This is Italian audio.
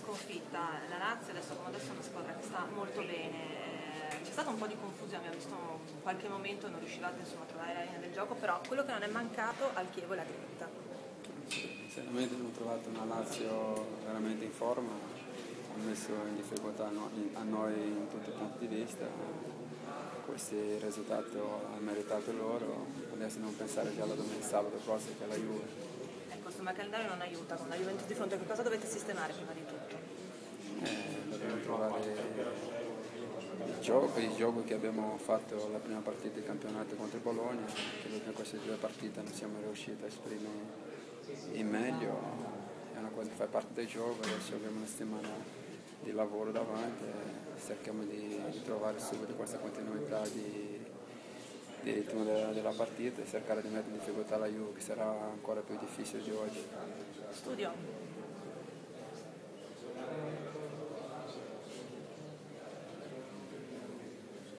sconfitta. La Lazio adesso come adesso è una squadra che sta molto bene, c'è stata un po' di confusione, abbiamo visto in qualche momento non riuscivate insomma, a trovare la linea del gioco, però quello che non è mancato al Chievo è la grinta. Sinceramente abbiamo trovato una Lazio veramente in forma, ha messo in difficoltà a noi in tutti i punti di vista. Questi risultati hanno meritato loro, adesso non pensare già alla domenica sabato prossimo che è la Juve. Ecco, insomma il calendario non aiuta, con la Juventus di fronte a che cosa dovete sistemare prima di tutto? Dobbiamo trovare il gioco che abbiamo fatto la prima partita di campionato contro il Bologna, credo che in queste due partite non siamo riusciti a esprimere in meglio, è una cosa che fa parte del gioco, adesso abbiamo una settimana di lavoro davanti e cerchiamo di trovare subito questa continuità di ritmo della partita e cercare di mettere in difficoltà la Juve che sarà ancora più difficile di oggi. Studio.